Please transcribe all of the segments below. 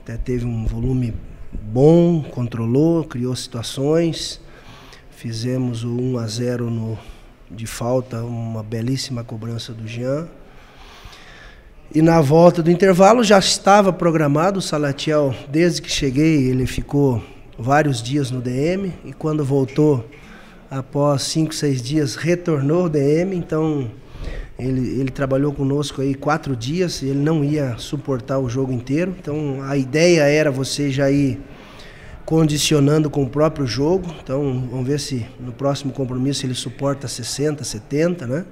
até teve um volume bom, controlou, criou situações. Fizemos o 1-0 de falta, uma belíssima cobrança do Jean. E na volta do intervalo já estava programado, o Salatiel, desde que cheguei, ele ficou vários dias no DM, e quando voltou, após 5, 6 dias, retornou ao DM, então ele trabalhou conosco aí 4 dias, ele não ia suportar o jogo inteiro, então a ideia era você já ir condicionando com o próprio jogo, então vamos ver se no próximo compromisso ele suporta 60, 70, né?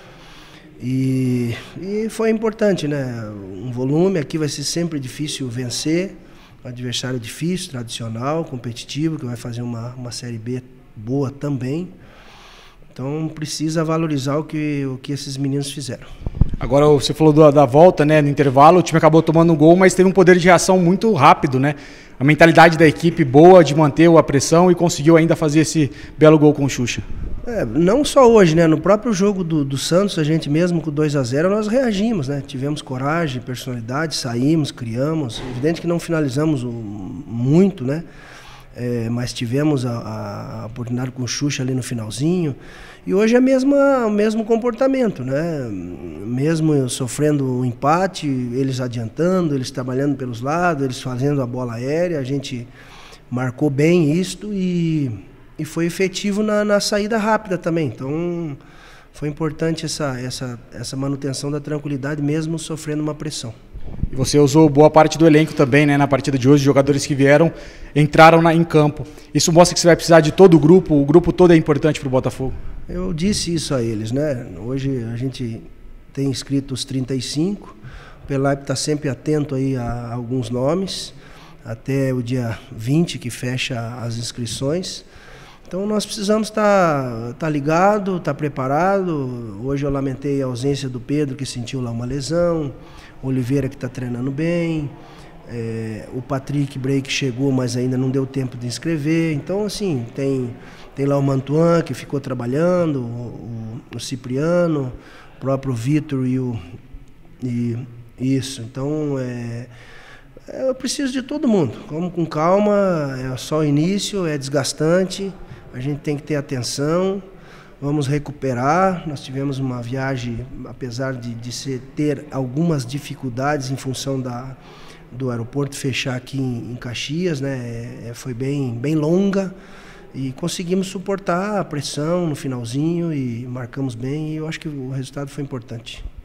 E foi importante, né? Um volume, aqui vai ser sempre difícil vencer, um adversário difícil, tradicional, competitivo, que vai fazer uma Série B boa também. Então precisa valorizar o que esses meninos fizeram. Agora você falou da volta, né? No intervalo, o time acabou tomando um gol, mas teve um poder de reação muito rápido, né? A mentalidade da equipe boa de manter a pressão e conseguiu ainda fazer esse belo gol com o Xuxa. Não só hoje, né? No próprio jogo do Santos, a gente mesmo com 2-0, nós reagimos, né? Tivemos coragem, personalidade, saímos, criamos. Evidente que não finalizamos muito, né? Mas tivemos a oportunidade com o Xuxa ali no finalzinho. E hoje é o mesmo comportamento, né? Mesmo eu sofrendo um empate, eles adiantando, eles trabalhando pelos lados, eles fazendo a bola aérea, a gente marcou bem isto e foi efetivo na saída rápida também. Então foi importante essa manutenção da tranquilidade, mesmo sofrendo uma pressão. E você usou boa parte do elenco também, né, na partida de hoje, jogadores que vieram, entraram em campo. Isso mostra que você vai precisar de todo o grupo todo é importante para o Botafogo. Eu disse isso a eles, né? Hoje a gente tem inscrito os 35, o Pelaipe está sempre atento aí a alguns nomes, até o dia 20 que fecha as inscrições. Então nós precisamos estar ligado, estar preparado. Hoje eu lamentei a ausência do Pedro, que sentiu lá uma lesão, o Oliveira, que está treinando bem, o Patrick Break chegou, mas ainda não deu tempo de inscrever. Então, assim, tem lá o Mantuan, que ficou trabalhando, o Cipriano, o próprio Vitor isso. Então, eu preciso de todo mundo. Vamos com calma, é só o início, é desgastante, a gente tem que ter atenção, vamos recuperar. Nós tivemos uma viagem, apesar de ter algumas dificuldades em função do aeroporto fechar aqui em Caxias, né? Foi bem longa e conseguimos suportar a pressão no finalzinho e marcamos bem, e eu acho que o resultado foi importante.